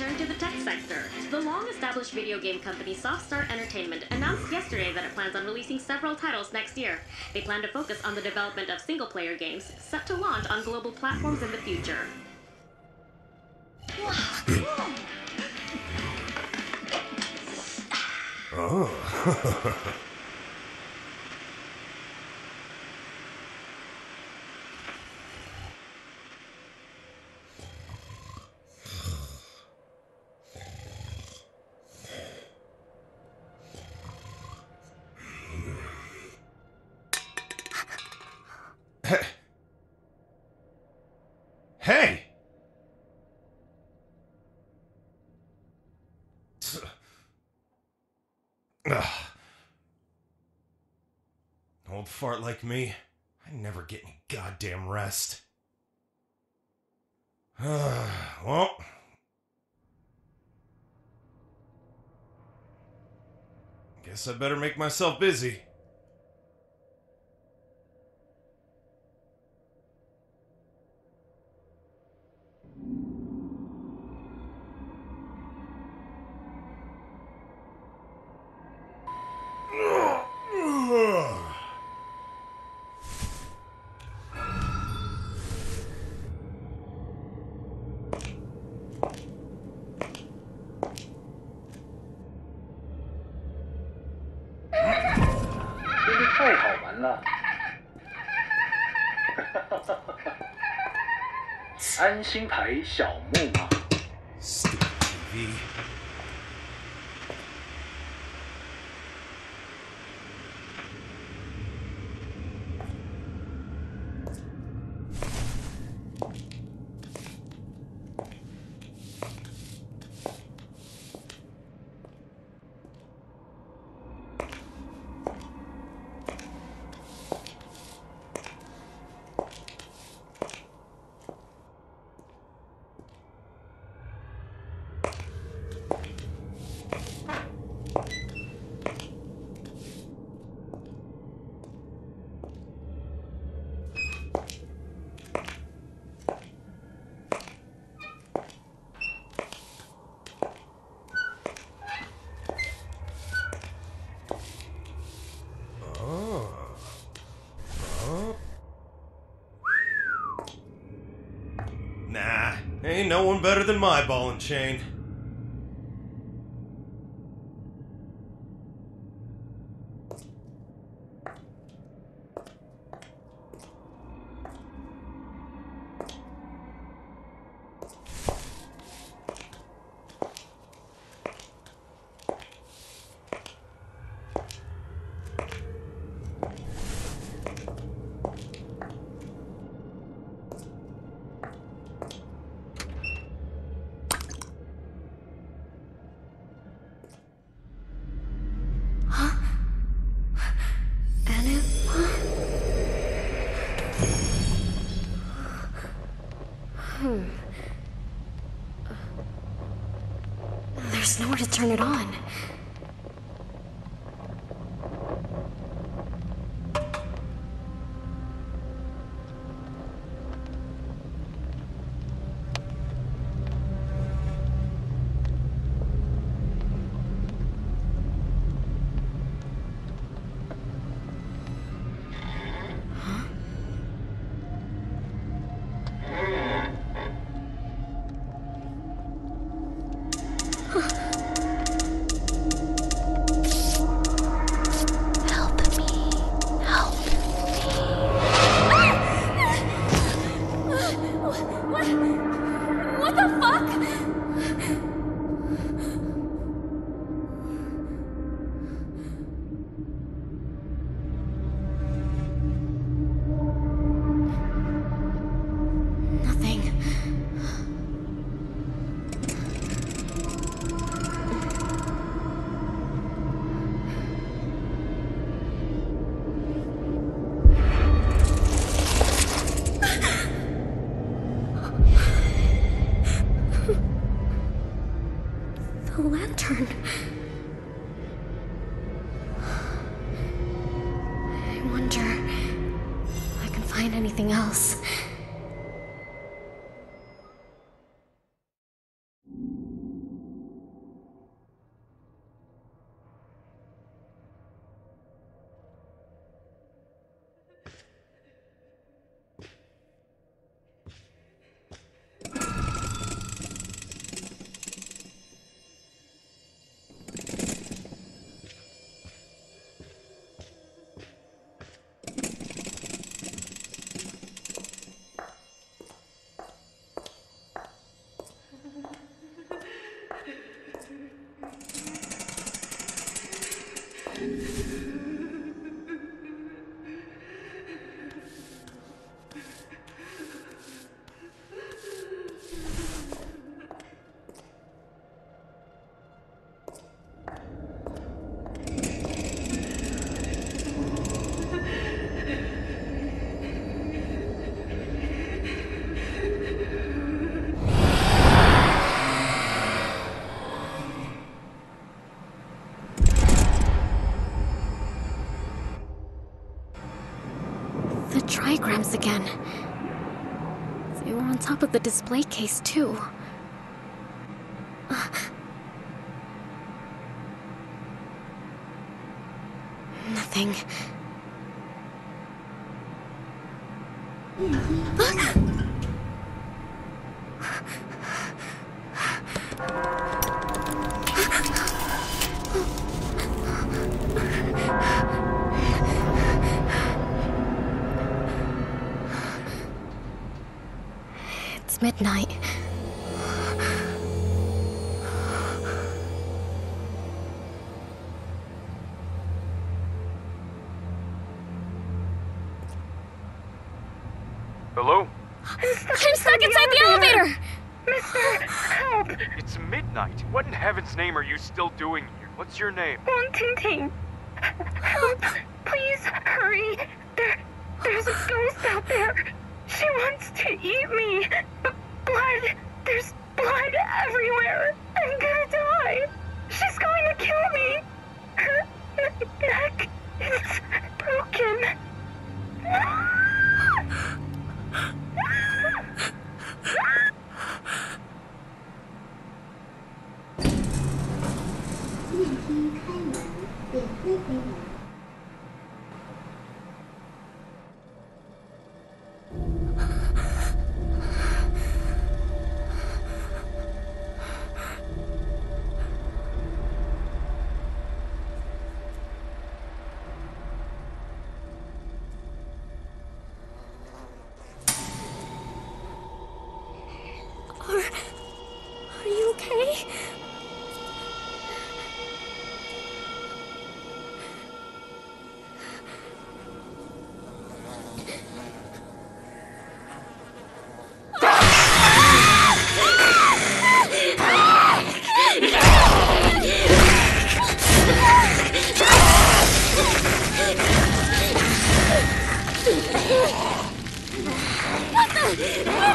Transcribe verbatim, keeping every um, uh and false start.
turn to the tech sector. The long-established video game company Softstar Entertainment announced yesterday that it plans on releasing several titles next year. They plan to focus on the development of single-player games set to launch on global platforms in the future. Oh. Hey! Ugh. Old fart like me, I never get any goddamn rest. Well, guess I better make myself busy. Stupid T V. Nah, ain't no one better than my ball and chain. There's nowhere to turn it on. The lantern. I wonder if I can find anything else. The trigrams again. They were on top of the display case, too. Uh, nothing. It's midnight. Hello? I'm stuck inside the elevator! Mister, help! It's midnight. What in heaven's name are you still doing here? What's your name? Wang Tingting! Help! Please, hurry! There, there's a ghost out there! She wants to eat me! B- blood! There's blood everywhere! I'm gonna die! She's going to kill me! Her n- neck is broken! Are... are you okay? What the...